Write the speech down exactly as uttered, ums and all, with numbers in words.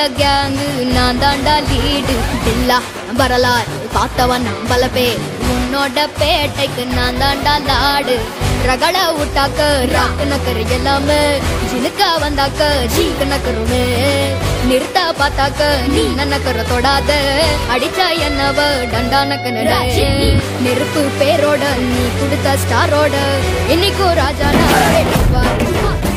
gang நான் தாண்டா lead இல்லா வரலாறு பார்த்தவன் பல பேர் உன்னோட பேட்டைக்கு நான் தாண்டா லாடு ரகட விட்டாக்க ராக்கு நக்கரு எல்லாமே ஜினுக்கா வந்தாக்க ஜீக்கு நக்கருமே நிறுத்த பார்த்தாக்க நீ நன்னக்கர தொடாத அடிச்சா என்னவ டண்டா நக்கனடே நெருப்பு பேரோட நீ கொடுத்த ஸ்டாரோட இன்னைக்கும் ராஜா நான்